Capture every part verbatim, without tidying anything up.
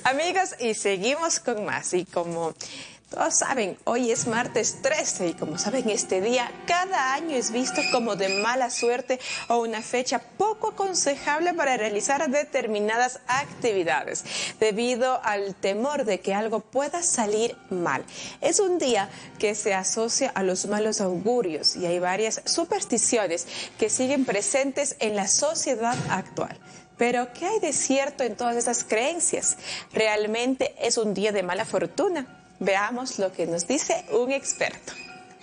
Amigos, y seguimos con más. Y como todos saben, hoy es martes trece y como saben, este día cada año es visto como de mala suerte o una fecha poco aconsejable para realizar determinadas actividades, debido al temor de que algo pueda salir mal. Es un día que se asocia a los malos augurios y hay varias supersticiones que siguen presentes en la sociedad actual. Pero, ¿qué hay de cierto en todas estas creencias? ¿Realmente es un día de mala fortuna? Veamos lo que nos dice un experto.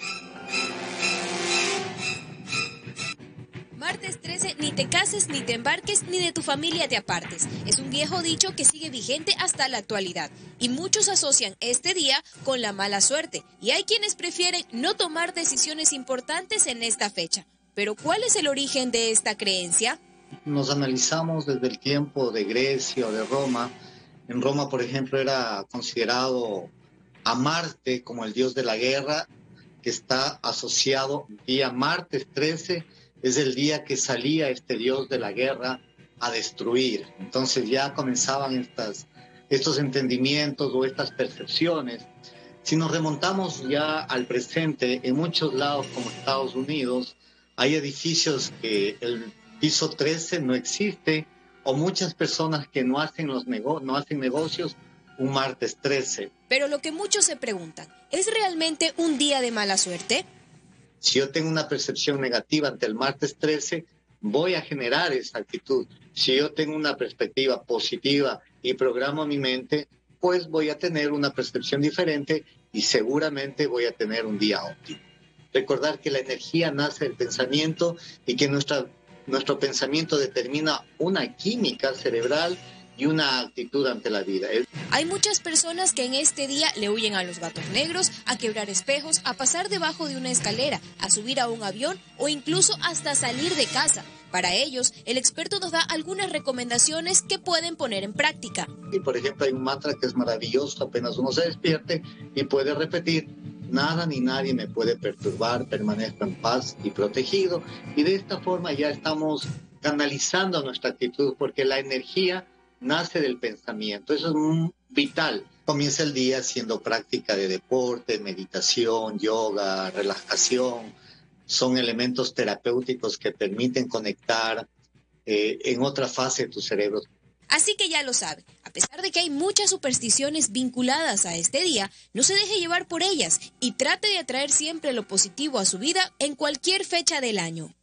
Martes trece, ni te cases, ni te embarques, ni de tu familia te apartes. Es un viejo dicho que sigue vigente hasta la actualidad. Y muchos asocian este día con la mala suerte. Y hay quienes prefieren no tomar decisiones importantes en esta fecha. Pero, ¿cuál es el origen de esta creencia? Nos analizamos desde el tiempo de Grecia o de Roma. En Roma, por ejemplo, era considerado a Marte como el dios de la guerra, que está asociado día martes trece, es el día que salía este dios de la guerra a destruir. Entonces ya comenzaban estas, estos entendimientos o estas percepciones. Si nos remontamos ya al presente, en muchos lados como Estados Unidos, hay edificios que el piso trece no existe, o muchas personas que no hacen, los nego- no hacen negocios un martes trece. Pero lo que muchos se preguntan, ¿es realmente un día de mala suerte? Si yo tengo una percepción negativa ante el martes trece, voy a generar esa actitud. Si yo tengo una perspectiva positiva y programo mi mente, pues voy a tener una percepción diferente y seguramente voy a tener un día óptimo. Recordar que la energía nace del pensamiento y que nuestra Nuestro pensamiento determina una química cerebral y una actitud ante la vida. Hay muchas personas que en este día le huyen a los gatos negros, a quebrar espejos, a pasar debajo de una escalera, a subir a un avión o incluso hasta salir de casa. Para ellos, el experto nos da algunas recomendaciones que pueden poner en práctica. Y por ejemplo, hay un mantra que es maravilloso, apenas uno se despierte y puede repetir: nada ni nadie me puede perturbar, permanezco en paz y protegido. Y de esta forma ya estamos canalizando nuestra actitud, porque la energía nace del pensamiento. Eso es vital. Comienza el día haciendo práctica de deporte, meditación, yoga, relajación. Son elementos terapéuticos que permiten conectar eh, en otra fase de tu cerebro. Así que ya lo sabe, a pesar de que hay muchas supersticiones vinculadas a este día, no se deje llevar por ellas y trate de atraer siempre lo positivo a su vida en cualquier fecha del año.